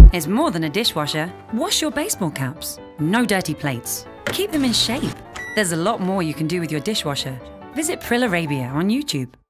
It's more than a dishwasher. Wash your baseball caps. No dirty plates. Keep them in shape. There's a lot more you can do with your dishwasher. Visit Pril Arabia on YouTube.